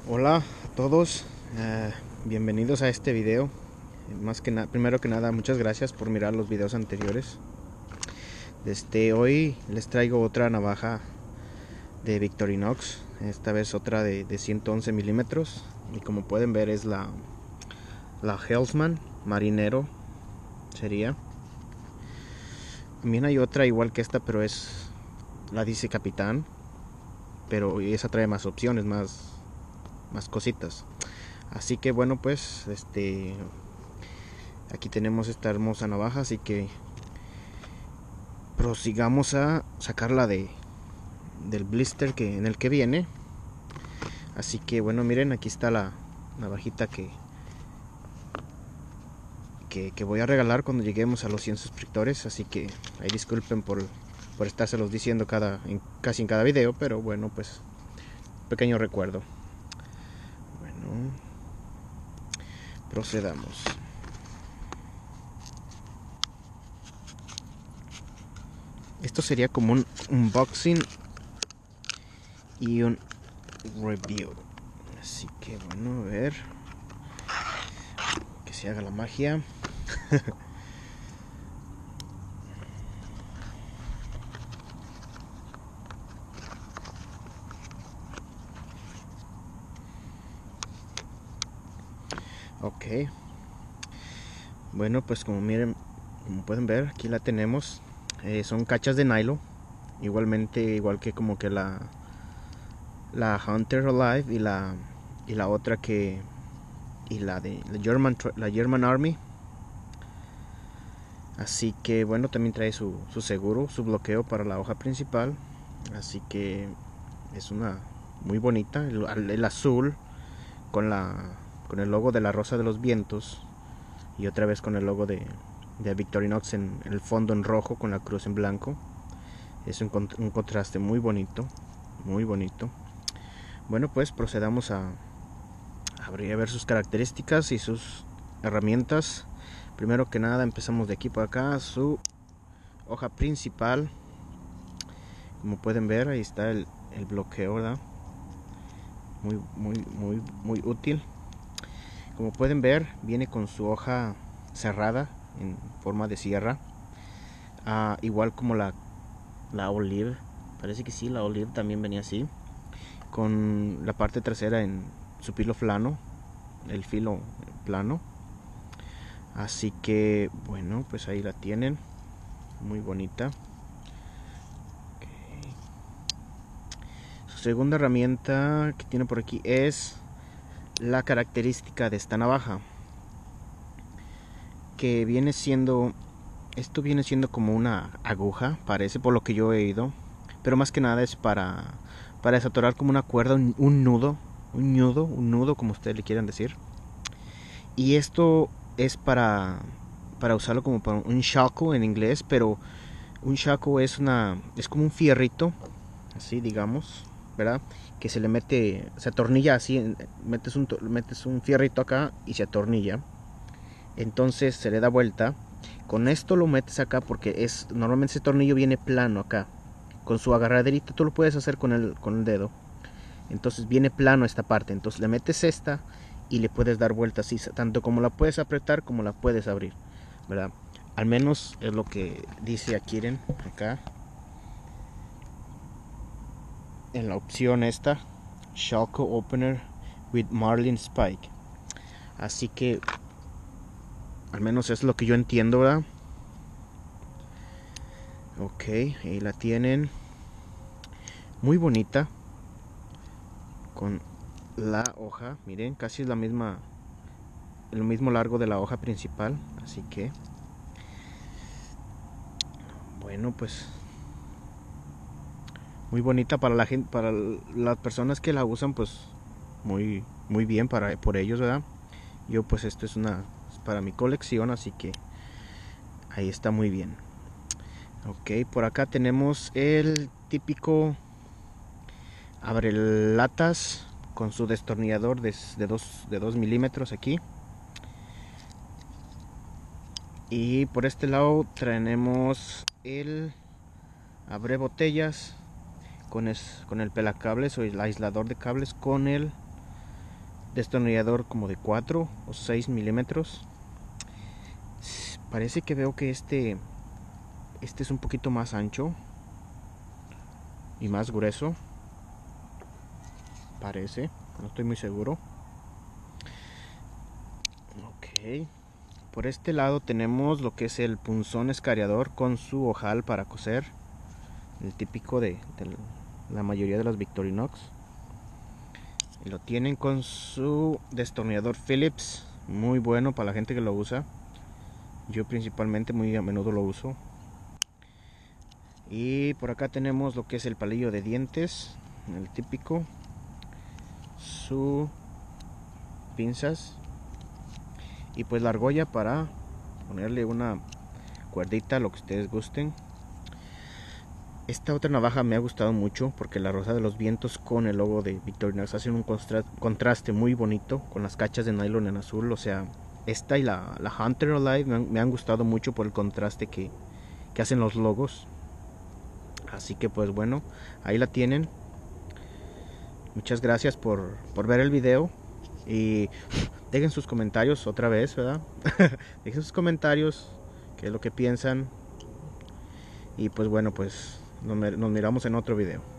Hola a todos, bienvenidos a este video. Primero que nada, muchas gracias por mirar los videos anteriores. Hoy les traigo otra navaja de Victorinox, esta vez otra de 111 milímetros. Y como pueden ver es la Hellsman Marinero sería. También hay otra igual que esta, pero la dice Capitán, pero esa trae más opciones, más cositas. Así que bueno, pues aquí tenemos esta hermosa navaja, así que prosigamos a sacarla del blister en el que viene. Así que bueno, miren, aquí está la navajita que voy a regalar cuando lleguemos a los 100 suscriptores. Así que ahí disculpen por estárselos diciendo casi en cada video, pero bueno, pues pequeño recuerdo. Bueno, procedamos. Esto sería como un unboxing y un review. Así que bueno, a ver que se haga la magia. Ok. Bueno, pues como pueden ver, aquí la tenemos. Son cachas de nylon. Igual que como que la Hunter Alive y la otra y la de la German Army. Así que bueno, también trae su seguro, su bloqueo para la hoja principal. Así que es una muy bonita. El azul con el logo de la Rosa de los Vientos, y otra vez con el logo de Victorinox en el fondo en rojo con la cruz en blanco. Es un contraste muy bonito, muy bonito. Bueno, pues procedamos a ver sus características y sus herramientas. Primero que nada empezamos de aquí por acá. Su hoja principal, como pueden ver, ahí está el bloqueo, ¿verdad? Muy útil. Como pueden ver, viene con su hoja cerrada en forma de sierra, igual como la Olive. Parece que sí, la Olive también venía así, con la parte trasera en su filo plano, el filo plano. Así que bueno, pues ahí la tienen, muy bonita. Okay. Su segunda herramienta que tiene por aquí es la característica de esta navaja, que viene siendo como una aguja, parece, por lo que yo he oído, pero más que nada es para desatorar como una cuerda, un nudo, como ustedes le quieran decir. Y esto es para usarlo como para un shackle en inglés, pero un shackle es como un fierrito, así digamos, ¿verdad? Que se atornilla así, metes un fierrito acá y se atornilla. Entonces se le da vuelta. Con esto lo metes acá porque normalmente ese tornillo viene plano acá. Con su agarraderita tú lo puedes hacer con el dedo. Entonces viene plano esta parte. Entonces le metes esta y le puedes dar vuelta así, tanto como la puedes apretar como la puedes abrir, ¿verdad? Al menos es lo que dice aquí acá en la opción esta, Shackle Opener with Marlin Spike. Así que al menos es lo que yo entiendo, ¿verdad? Ok, ahí la tienen, muy bonita, con la hoja, miren, casi es el mismo largo de la hoja principal. Así que bueno, pues muy bonita para la gente, para las personas que la usan, pues muy bien por ellos, ¿verdad? Yo pues esto es para mi colección, así que ahí está muy bien. Ok, por acá tenemos el típico abrelatas con su destornillador de 2 milímetros aquí. Y por este lado tenemos el abre botellas con el pelacables o el aislador de cables con el destornillador como de 4 o 6 milímetros. Parece que veo que este es un poquito más ancho y más grueso. Parece, no estoy muy seguro. Ok. Por este lado tenemos lo que es el punzón escariador con su ojal para coser, el típico de la mayoría de las Victorinox. Y lo tienen con su destornillador Phillips, muy bueno para la gente que lo usa. Yo principalmente muy a menudo lo uso. Y por acá tenemos lo que es el palillo de dientes, el típico, su pinzas y pues la argolla para ponerle una cuerdita, lo que ustedes gusten. Esta otra navaja me ha gustado mucho porque la rosa de los vientos con el logo de Victorinox hacen un contraste muy bonito con las cachas de nylon en azul. O sea, esta y la Hunter Alive me han gustado mucho por el contraste que hacen los logos. Así que pues bueno, ahí la tienen. Muchas gracias por ver el video. Y dejen sus comentarios otra vez, ¿verdad? Dejen sus comentarios, qué es lo que piensan. Y pues bueno, pues nos miramos en otro video.